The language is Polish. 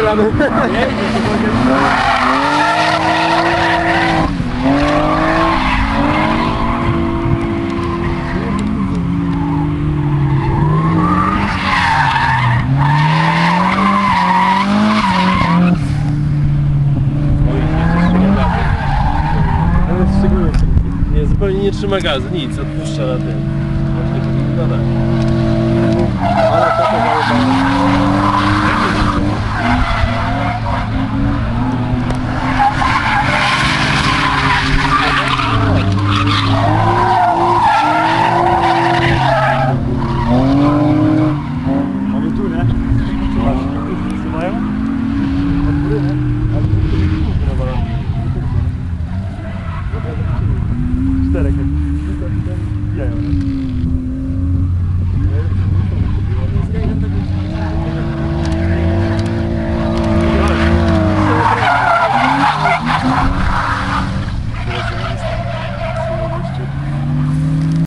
strzelamy. Nie, zupełnie nie trzyma gazu, nic, odpuszcza na tym. Właśnie to wygląda. Ale to mamy tu, nie? Wysyłają? Od góry, nie? Ale to jest 4 jak